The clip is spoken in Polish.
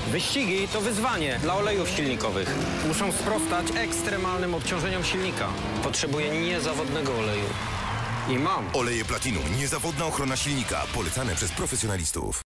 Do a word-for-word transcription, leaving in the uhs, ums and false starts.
Wyścigi to wyzwanie dla olejów silnikowych. Muszą sprostać ekstremalnym obciążeniom silnika. Potrzebuję niezawodnego oleju. I mam. Oleje Platinum. Niezawodna ochrona silnika. Polecane przez profesjonalistów.